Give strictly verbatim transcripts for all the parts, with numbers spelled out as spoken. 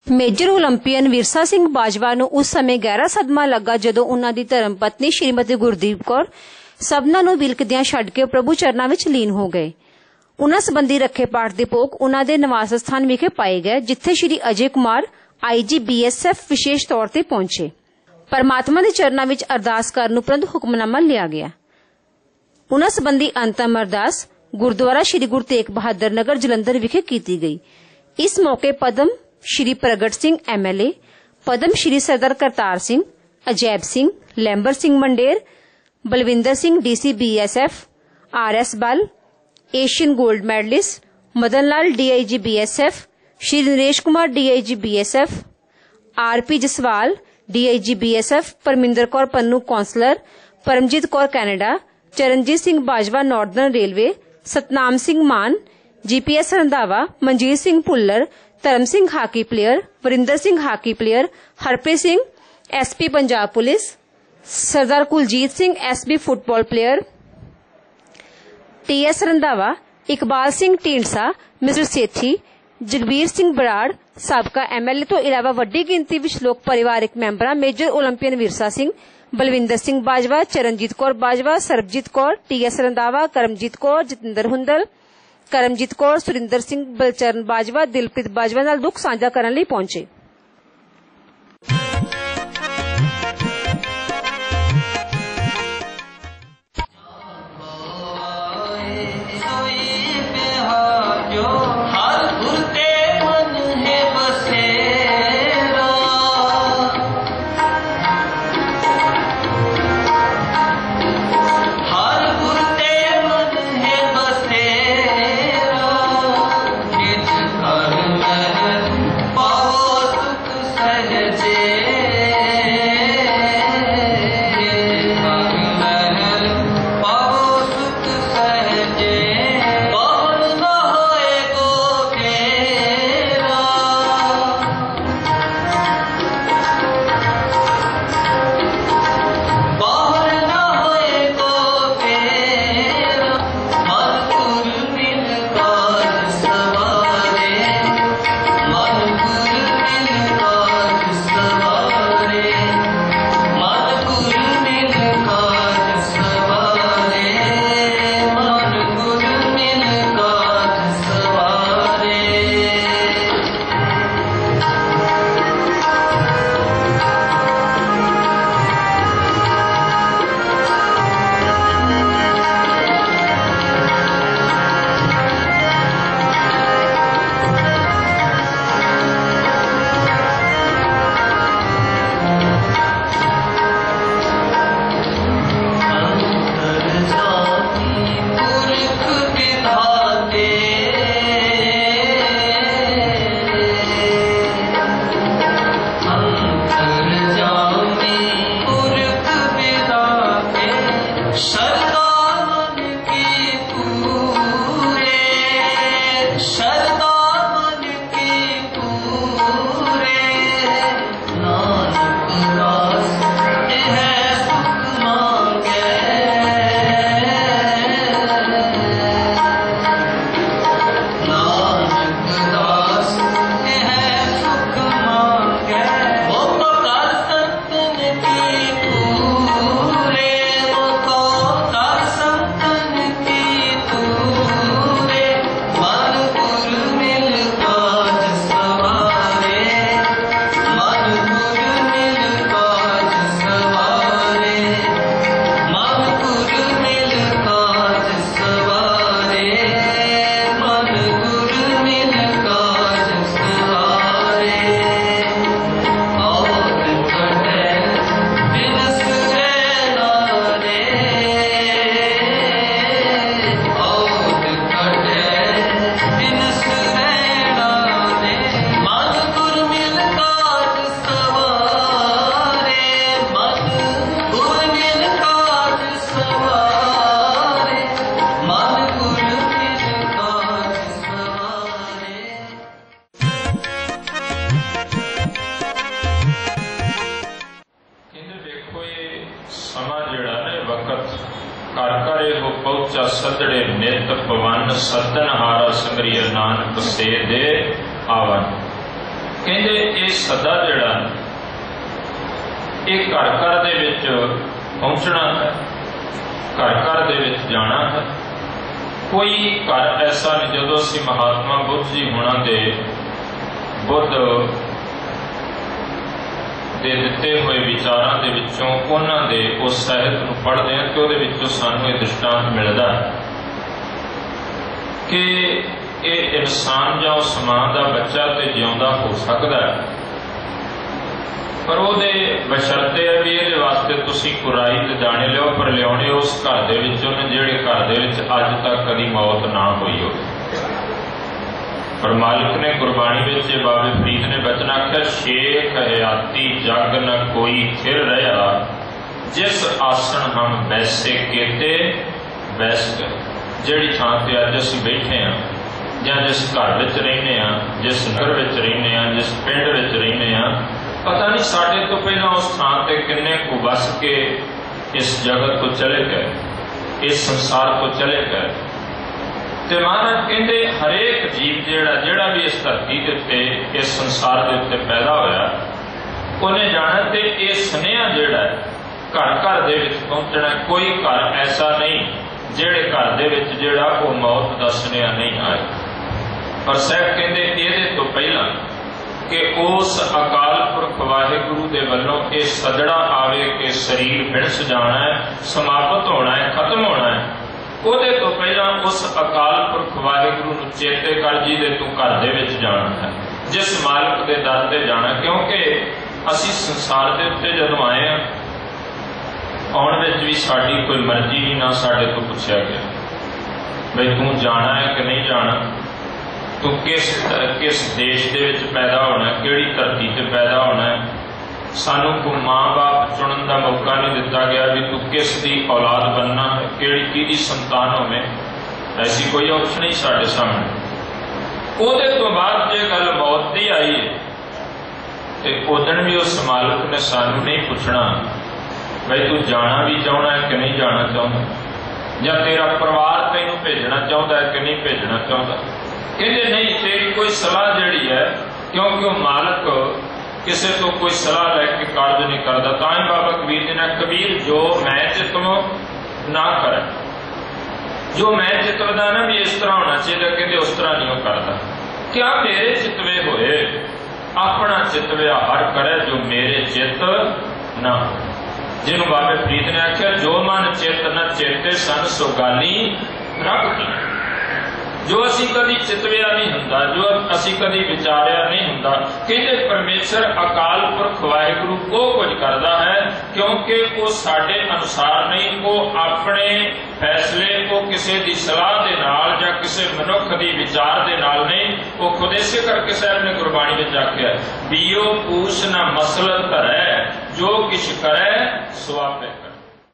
Major Olympian Virsa Singh Bajwa नूं उस समय गहरा सदमा लगा जदों उन्हां दी धर्म पत्नी श्रीमती गुरदीप कौर सबना नूं विलकदियां छड्ड के प्रभु चरनां विच लीन हो गए। उन्हां संबंधी रखे पाठ दे भोग उन्हां दे निवास स्थान विखे पाए गए, जिथे Shri Ajay Kumar I G B S F विशेष तौर ते पहुंचे। परमात्मा दे चरनां विच अरदास करन उपरंत हुक्मनामा लिया गया। उन्हां संबंधी अंतिम अरदास गुरुद्वारा श्री गुरु तेग बहादुर नगर जलंधर विखे कीती गई। इस मौके Padam Shri Pargat Singh M L A, Padam Shri Sardar Kartar Singh, Ajaib Singh, Lamber Singh Mander, Balwinder Singh D C B S F, R S Bal, Asian gold medallist, Madan Lal D I G B S F, Shri Naresh Kumar D I G B S F, R P Jaswal D I G B S F, Parminder Kaur Pannu councillor, Paramjit Kaur Canada, Charanjit Singh Bajwa northern railway, Satnam Singh Mann, G P S Randhawa, Manjit Singh Bhullar, Dharam Singh hockey player, Varinder Singh hockey player, Harpreet Singh S P Punjab police, Sardar Kuljit Singh S B football player, T S Randhawa, Iqbal Singh Dhindsa, mister Sethi, Jagbir Singh Brar, साबका M L ए तो इलावा वड्डी गिनती विच लोक परिवारक मैंबरां major Olympian Virsa Singh, Balwinder Singh Bajwa, Charanjit Kaur Bajwa, Sarabjit Kaur, T S Randhawa, Karamjit Kaur, Jatinder Hundal, Karamjit Kaur, Surinder Singh, Balcharan Bajwa, Dilpreet Bajwa नाल दुख साझा करन लई पहुंचे। पहुंचा सदड़े नित पवन सदन हारा संग्रिय नानक से दे आवन। कहते ये सदा जिहड़ा ये घर घर दे विच पहुंचना है, घर घर दे विच जाना है। कोई घर ऐसा नहीं जदों असीं महात्मा बुद्ध जी होना दे बुद्ध दे दिते हुए विचारां दे विचों उन्हां दे उस साहित नूं पढ़दे हैं कि उहदे विचों सानूं इह दृष्टांत मिलदा कि ये इंसान जां उस मां दा बच्चा ते जिउंदा हो सकदा है, पर ਉਹਦੇ ਬਸ਼ਰਤੇ ਹੈ ਵੀ ਇਹਦੇ ਵਾਸਤੇ ਤੁਸੀਂ ਕੁਰਾਈ ਦੇ ਦਾਣੇ ਲਿਓ, ਪਰ ਲਿਆਉਣੇ ਉਸ ਘਰ ਦੇ ਵਿੱਚੋਂ ਨੇ ਜਿਹੜੇ ਘਰ ਦੇ ਵਿੱਚ ਅੱਜ ਤੱਕ ਕਦੀ ਮੌਤ ਨਾ ਹੋਈ ਹੋਵੇ। ਪਰ ਮਾਲਿਕ ਨੇ ਗੁਰਬਾਣੀ ਵਿੱਚ ਬਾਬੇ ਫਰੀਦ ਨੇ ਬਚਨ ਆਖਿਆ, ਸ਼ੇਖ ਹਯਾਤੀ ਜਗ ਨ ਕੋਈ ਥਿਰ ਰਿਹਾ, ਜਿਸ ਆਸਣ ਹਮ ਬੈਸੇ ਕੀਤੇ ਬੈਸ ਗਏ। ਜਿਹੜੀ ਥਾਂ ਤੇ ਅੱਜ ਅਸੀਂ ਬੈਠੇ ਹਾਂ ਜਾਂ ਜਿਸ ਘਰ ਵਿੱਚ ਰਹਿੰਦੇ ਹਾਂ, ਜਿਸ ਨਗਰ ਵਿੱਚ ਰਹਿੰਦੇ ਹਾਂ, ਜਿਸ ਪਿੰਡ ਵਿੱਚ ਰਹਿੰਦੇ ਹਾਂ, पता नहीं साढ़े तो पहला उस थान ते किन्ने को बस के इस जगत को चले गए, इस संसार को चले गए। ते महाराज कहते हरेक जीव जेड़ा जेड़ा भी इस धरती के उत्ते इस संसार के उत्ते पैदा होया उन्हें जाना ते ये सुनेहा जेड़ा घर घर दे विच पहुंचना। कोई घर ऐसा नहीं जेड़े घर दे विच जेड़ा वो मौत दा सुनेहा नहीं आया। पर साहब कहते ये तो पहला कि उस अकाल पुरख वाहिगुरु दे वल्लों ये सदड़ा आवे कि शरीर बिणस जाना है, समाप्त होना है, खत्म होना है। ਉਹਦੇ तो पहला उस अकाल पुरख वाहिगुरु नूं चेते कर जी दे तू घर दे विच जाना है, जिस मालिक दे दर ते जाना। क्योंकि असी संसार दे उत्ते जदों आए हैं आउण विच भी साडी कोई मर्जी नहीं, ना साडे तो पुछया गया बई तू जाना है कि नहीं जाना, तू किस किस देश दे विच पैदा होना है, किहड़ी धरती ते पैदा होना है। सानू कोई माँ बाप चुनन का मौका नहीं दिता गया भी तू किस दी औलाद बनना है, किहड़ी किहदी संतान होवे, ऐसी कोई ऑप्शन नहीं साडे सामने। ਉਹਦੇ तो बाद जे गल मौत दी आई है ते उदण भी उस मालिक ने सानू नहीं पूछना बई तू जाना भी चाहना है कि नहीं जाना चाहता, या तेरा परिवार तैनू भेजना चाहता है कि नहीं भेजना चाहता। कहते नहीं, तेरी कोई सलाह जिहड़ी है, क्योंकि वो मालिक किसी तो कोई सलाह लैके कार्ज नहीं करता। तां ही बाबा कबीर जी ने कबीर जो मैं चितवो ना करे, जो मैं चितवदा ना भी इस तरह होना चाहिए, कहते उस तरह नहीं करता। क्या मेरे चितवे होए अपना चितव्या हर करे, जो मेरे चित ना हो। जिन्होंने बाबे फरीद ने आख्या, जो मन चित न चेते सन सुगाली रब की। जो असी कदी चितविया नहीं हुंदा, जो असी कदी विचारिया नहीं हुंदा, कहते परमेश्वर अकाल पुरख वाहिगुरु वो कुछ करता है, क्योंकि वो साडे अनुसार नहीं, वो अपने फैसले को किसी की सलाह के नाल या किसी मनुख की विचार के नाल नहीं, वो खुद इसे करके साहब ने गुरबाणी में आख्या, बीओ पूछ न मसलत धरै, जो किश करे सो आपे करे।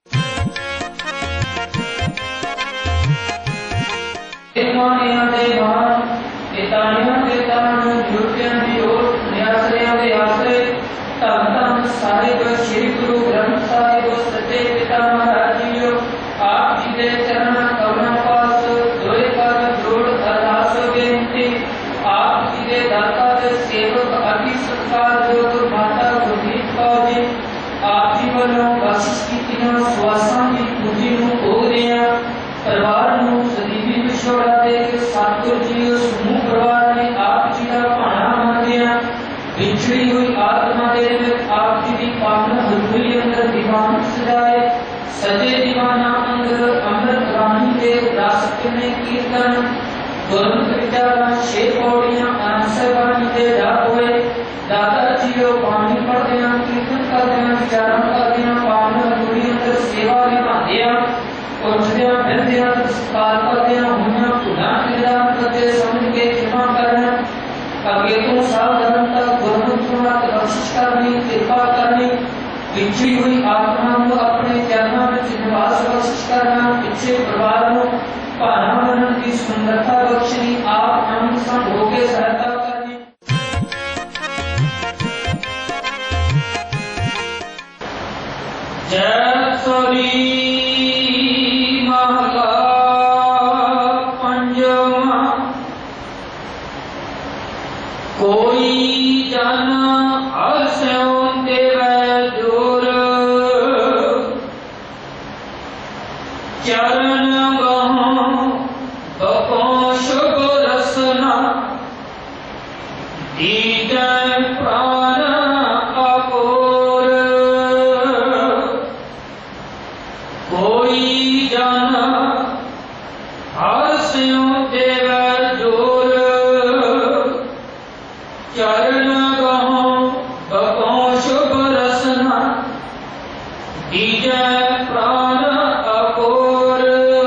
ਮਾਨਿਆਂ ਦੇ ਬਾਣ ਇਤਾਨੀਆਂ ਦੇ ਤਾਣ ਜੁਟਿਆਂ ਦੀ ਓਟ ਨਿਆਸਰਿਆਂ ਦੇ ਆਸਰੇ ਧੰਨ ਧੰਨ ਸਾਹਿਬ ਸ੍ਰੀ ਗੁਰੂ ਗ੍ਰੰਥ ਸਾਹਿਬ ਸੱਚੇ ਪਿਤਾ ਮਹਾਰਾਜ ਜੀਓ ਆਪ ਜੀ ਦੇ ਚਰਨਾਂ ਕਮਲਾਂ ਪਾਸ ਦੋਏ ਕਰ ਜੋੜ ਅਰਦਾਸ ਬੇਨਤੀ। ਆਪ ਜੀ ਦੇ ਦਾਤਾ ਦੇ ਸੇਵਕ ਅਤੀ ਸਤਿਕਾਰਯੋਗ ਮਾਤਾ ਗੁਰਦੀਪ ਕੌਰ ਜੀ ਆਪ ਜੀ ਵੱਲੋਂ ਬਖਸ਼ਿਸ਼ ਕੀਤੀਆਂ ਸਵਾਸਾਂ ਦੀ ਪੂਜੀ ਨੂੰ ਭੋਗਦੇ ਆ। परिवार सदीवी विछोड़ा दे सतगुर जी समूह परिवार ने आप जी का भाना मानदिया बिछड़ी हुई आत्मा दे आप जी की पावना हुई अंदर दीवान सजाए सजे दीवाना अंदर अमृत रानी के रस में कीर्तन गुरमुख विचारा छे पौड़ियां आंसर बाणी दे जाप होए। दाता जी पानी पढ़दे कीर्तन करदे विचारा करदे पावना हुई अंदर सेवा निभाते उठदिया फिरदिया सत्कार करदिया हुणा भुला निदान करते समझ के क्षमा करना। अगे तो सावधान तक गुरमुख सुनात बख्शिश करनी कृपा करनी। बिछड़ी हुई आत्मा को अपने चरणों में निवास बख्शिश करना। पिछे परिवार को भाना मनन की सुंदरता बख्शनी। आप हम संग होके सहायता करनी। जय सोरी कोई जा प्राण अकोर कोई जाना हर स्यों देव जोर चरण गहो बको शुभ रसना दीजै प्राण अकोर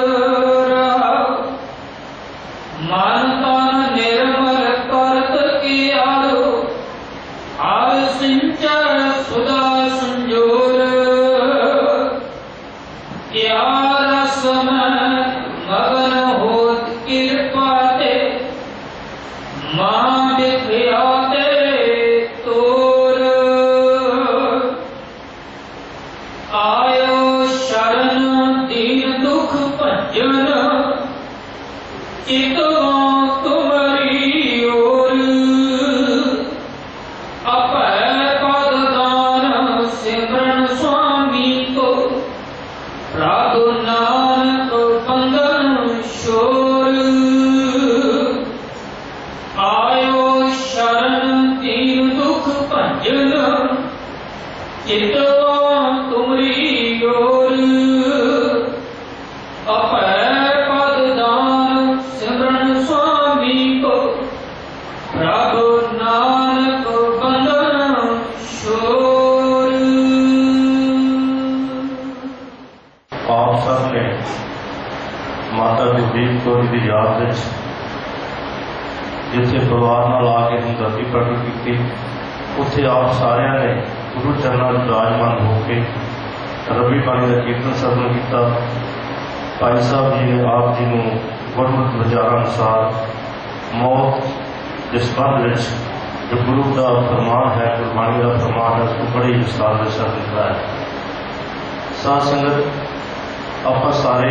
मन तन निर्मल करत की आलो आल सिंचर सुधा संजोर क्या रस में मगन होत कृपा ते मां बिखयाते तोर आयो शरण दीन दुख भजन चितवा तुम्हारी ओर अपै पद दान सिमरन स्वामी को प्रभु नानक बंदन शोर आयो शरण दीन दुख भजन चितवा तुम्हारी ओर अपै पद दान सिमरन स्वामी को प्रभु नानक बंदन शोर। आप सब ने माता गुरदीप कौर की याद में जिथे परिवार नाल आके हमदर्दी प्रगट की उत्थे आप सारिया ने गुरु चरणों में विराजमान होकर रबी बाणी का कीर्तन सरवण किया। भाई साहब जी ने आप जी को गुरमत विचार अनुसार मौत के संबंध में जो गुरु का फरमान है, गुरबाणी का फरमान है, उसको बड़े विस्तार के साथ लिखा है। साध संगत आप सारे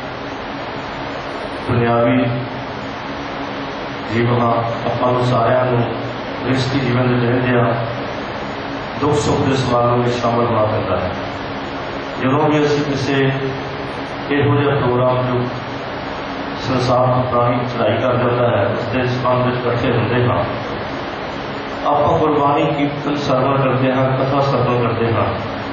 दुनियावी जीवन अपन सारिया गृहस्थी जीवन में रहंदे दुख सुख के सवालों में शामिल होना पैदा है। जो भी असी किसी इहो जिहा प्रोग्राम जो संसार को प्राणी चढ़ाई कर जाता है उसके संबंध में इकट्ठे होंगे हाँ, आप गुरबाणी कीर्तन सरवण करते हैं, कथा सरवण करते हैं,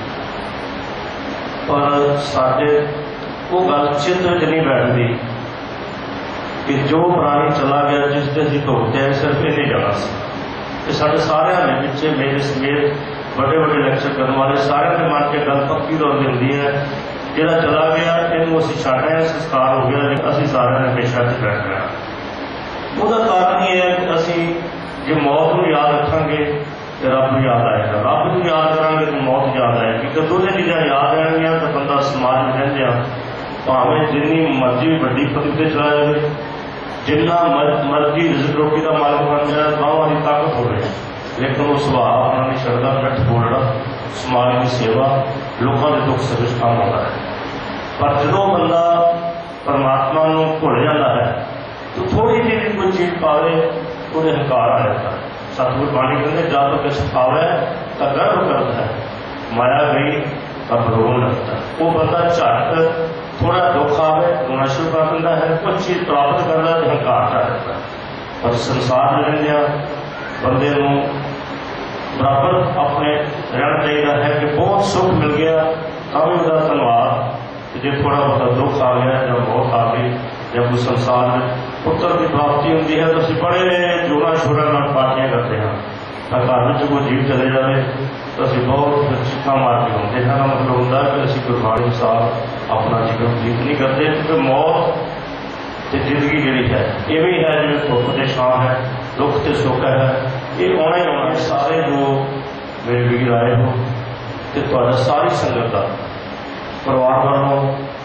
पर साडे वो गल चित्र च नहीं बैठती कि जो प्राणी चला गया जिसके असीं भुगते हैं सिर्फ ये नहीं जाना सी। साढ़े सारे ने पिछे मेरे समेत बड़े बड़े लेक्चर करने वाले सारे के मन के गल पक्की तौर पर होंगी है, जोड़ा चला गया इनू असीं छड्ड आए, संस्कार हो गया, असीं सारे ने हमेशा च बैठ गया। उसका कारण ये है कि असीं जो मौत को याद रखांगे तो रब याद आएगा, रब को याद करांगे तो मौत याद आएगी। तो दोनों चीज़ां याद रहणगियां तो बंदा समाज में रहिंदे भावें जिन्नी मर्जी वड्डी पदवी ते चला जाए, जिन्ना मर्जी रिज़्क रोटी का मालिक बन जाए, बाहों की ताकत हो, लेकिन वो सुभाव अपना नहीं छड्डदा, पिठ बोलना, समाज की सेवा, लोगों के दुख सुख च काम होता है। पर जो बंदा परमात्मा को भुल जाता है तो थोड़ी जी भी कोई चीज पावे वो हंकार आ जाता है। सतगुर बाणी कहते जब तो किस पावे तो गर्व करता है, माया गई तब रोन लगता है। वो बंदा झट थोड़ा दुख आवे रोना शुरू कर देता है, कुछ चीज प्राप्त करता है तो हंकार आ जाता है। पर संसार में रहंदियां बंदे नूं बराबर अपने रहना चाहिए है कि बहुत सुख मिल गया तो भी उसका धन्यवाद, जो थोड़ा बहुत दुख आ गया या मौत आ गई या कोई संसार में पुत्र की प्राप्ति होती है तो असं बड़े जोड़ा छोड़ा पार्टियां करते हैं। घर में कोई जीव चले जाए तो असं बहुत चिक्का मार के होंगे हैं। का मतलब होता है कि असं गुरबाणी अनुसार अपना जीवन व्यतीत नहीं करते, क्योंकि मौत तो जिंदगी जी है इवें है जिवें धुप के छां है, दुख तो सुख है, ये आना ही आना। सारे जो मेरे वीर आए हो तो सारी संगत का परिवार वालों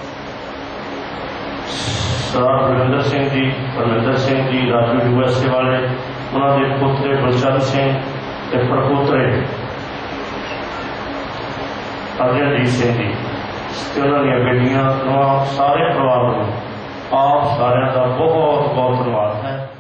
सरदार बलविंदर सिंह जी, परमिंदर सिंह जी, राजू यूएसए वाले, उन्होंने पोतरे बलचंद सिंह ते प्रपोतरे अजयजीत सिंह जी ते उन्होंने बेटियां, सारे परिवार वालों आप सारे का बहुत बहुत धन्यवाद है।